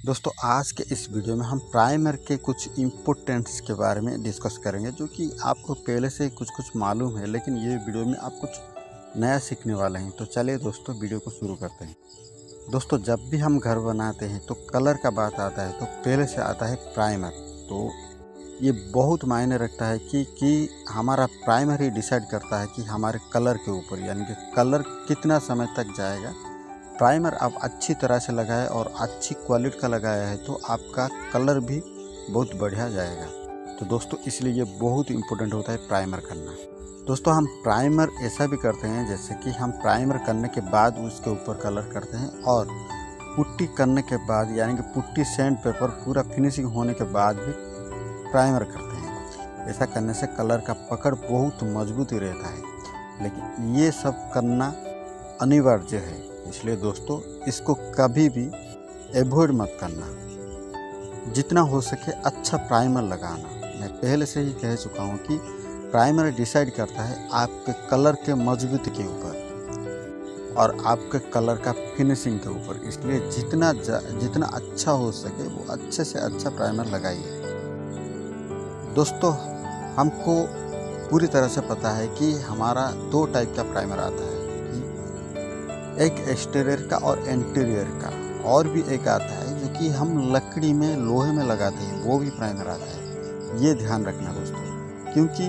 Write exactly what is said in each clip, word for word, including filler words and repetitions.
दोस्तों आज के इस वीडियो में हम प्राइमर के कुछ इम्पोर्टेंट्स के बारे में डिस्कस करेंगे, जो कि आपको पहले से कुछ कुछ मालूम है, लेकिन ये वीडियो में आप कुछ नया सीखने वाले हैं। तो चलिए दोस्तों वीडियो को शुरू करते हैं। दोस्तों जब भी हम घर बनाते हैं तो कलर का बात आता है तो पहले से आता है प्राइमर। तो ये बहुत मायने रखता है कि कि हमारा प्राइमर ही डिसाइड करता है कि हमारे कलर के ऊपर, यानी कि कलर कितना समय तक जाएगा। प्राइमर आप अच्छी तरह से लगाए और अच्छी क्वालिटी का लगाया है तो आपका कलर भी बहुत बढ़िया जाएगा। तो दोस्तों इसलिए ये बहुत इम्पोर्टेंट होता है प्राइमर करना। दोस्तों हम प्राइमर ऐसा भी करते हैं जैसे कि हम प्राइमर करने के बाद उसके ऊपर कलर करते हैं, और पुट्टी करने के बाद, यानी कि पुट्टी सैंड पेपर पूरा फिनिशिंग होने के बाद भी प्राइमर करते हैं। ऐसा करने से कलर का पकड़ बहुत मजबूत ही रहता है, लेकिन ये सब करना अनिवार्य है। इसलिए दोस्तों इसको कभी भी एवॉइड मत करना। जितना हो सके अच्छा प्राइमर लगाना। मैं पहले से ही कह चुका हूँ कि प्राइमर डिसाइड करता है आपके कलर के मजबूती के ऊपर और आपके कलर का फिनिशिंग के ऊपर। इसलिए जितना जितना अच्छा हो सके वो अच्छे से अच्छा प्राइमर लगाइए। दोस्तों हमको पूरी तरह से पता है कि हमारा दो टाइप का प्राइमर आता है, एक एक्सटीरियर का और इंटीरियर का, और भी एक आता है जो कि हम लकड़ी में लोहे में लगाते हैं, वो भी प्राइमर आता है। ये ध्यान रखना दोस्तों, क्योंकि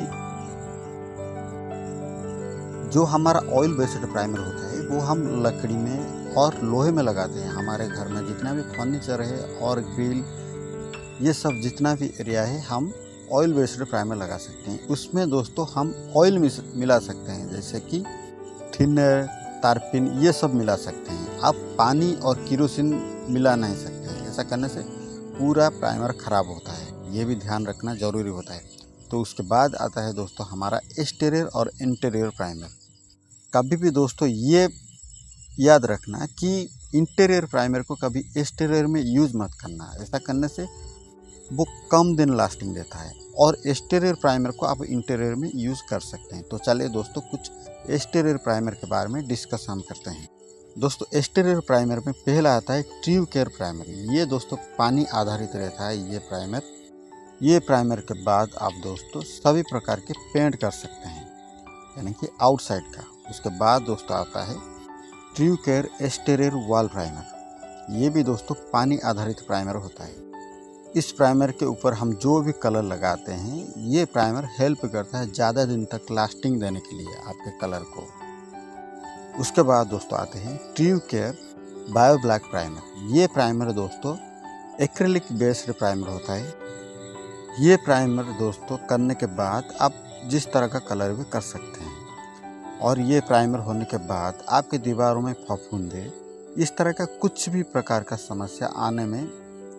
जो हमारा ऑयल बेस्ड प्राइमर होता है वो हम लकड़ी में और लोहे में लगाते हैं। हमारे घर में जितना भी फर्नीचर है और ग्रिल, ये सब जितना भी एरिया है, हम ऑयल बेस्ड प्राइमर लगा सकते हैं। उसमें दोस्तों हम ऑयल मिला सकते हैं, जैसे कि थिनर, तारपिन, ये सब मिला सकते हैं। आप पानी और केरोसिन मिला नहीं सकते हैं। ऐसा करने से पूरा प्राइमर खराब होता है, ये भी ध्यान रखना ज़रूरी होता है। तो उसके बाद आता है दोस्तों हमारा एक्सटीरियर और इंटीरियर प्राइमर। कभी भी दोस्तों ये याद रखना कि इंटीरियर प्राइमर को कभी एक्सटीरियर में यूज़ मत करना। ऐसा करने से वो कम दिन लास्टिंग देता है, और एक्सटीरियर प्राइमर को आप इंटीरियर में यूज़ कर सकते हैं। तो चलिए दोस्तों कुछ एक्सटीरियर प्राइमर के बारे में डिस्कस हम करते हैं। दोस्तों एक्सटीरियर प्राइमर में पहला आता है ट्यूब केयर प्राइमर। ये दोस्तों पानी आधारित रहता है ये प्राइमर। ये प्राइमर के बाद आप दोस्तों सभी प्रकार के पेंट कर सकते हैं, यानी कि आउटसाइड का। उसके बाद दोस्तों आता है tube care exterior wall primer. ये भी दोस्तों पानी आधारित प्राइमर होता है। इस प्राइमर के ऊपर हम जो भी कलर लगाते हैं, ये प्राइमर हेल्प करता है ज़्यादा दिन तक लास्टिंग देने के लिए आपके कलर को। उसके बाद दोस्तों आते हैं tube care bio black primer. ये प्राइमर दोस्तों एक्रिलिक बेस्ड प्राइमर होता है। ये प्राइमर दोस्तों करने के बाद आप जिस तरह का कलर भी कर सकते हैं, और ये प्राइमर होने के बाद आपके दीवारों में फफूंदे, इस तरह का कुछ भी प्रकार का समस्या आने में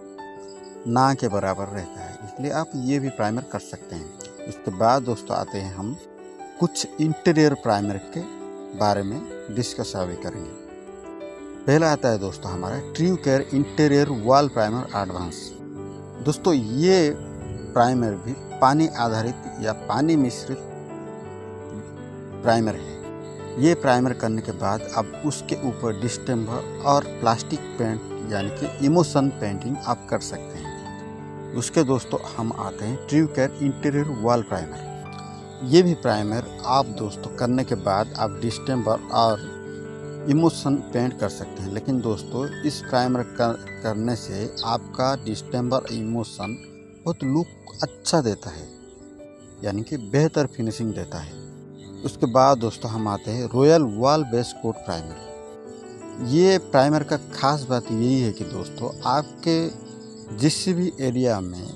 ना के बराबर रहता है। इसलिए आप ये भी प्राइमर कर सकते हैं। उसके बाद दोस्तों आते हैं हम कुछ इंटीरियर प्राइमर के बारे में डिस्कस अभी करेंगे। पहला आता है दोस्तों हमारा tube care interior wall primer advance. दोस्तों ये प्राइमर भी पानी आधारित या पानी मिश्रित प्राइमर है। ये प्राइमर करने के बाद आप उसके ऊपर डिस्टेम्बर और प्लास्टिक पेंट, यानी कि इमोशन पेंटिंग आप कर सकते हैं। उसके दोस्तों हम आते हैं tube care interior wall primer. ये भी प्राइमर आप दोस्तों करने के बाद आप डिस्टेम्बर और इमोशन पेंट कर सकते हैं, लेकिन दोस्तों इस प्राइमर कर, करने से आपका डिस्टेम्बर इमोशन बहुत लुक अच्छा देता है, यानी कि बेहतर फिनिशिंग देता है। उसके बाद दोस्तों हम आते हैं royal wall base coat primer. ये प्राइमर का खास बात यही है कि दोस्तों आपके जिस भी एरिया में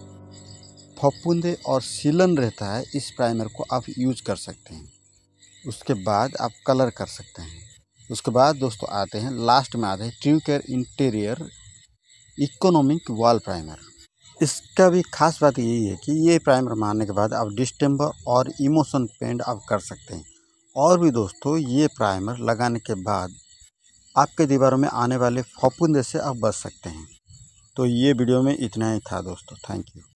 फफूंदे और सीलन रहता है, इस प्राइमर को आप यूज कर सकते हैं। उसके बाद आप कलर कर सकते हैं। उसके बाद दोस्तों आते हैं लास्ट में आते हैं tube care interior economic wall primer. इसका भी खास बात यही है कि ये प्राइमर मारने के बाद आप डिस्टेम्बर और इमोशन पेंट आप कर सकते हैं। और भी दोस्तों ये प्राइमर लगाने के बाद आपके दीवारों में आने वाले फफूंदे से आप बच सकते हैं। तो ये वीडियो में इतना ही था दोस्तों। Thank you.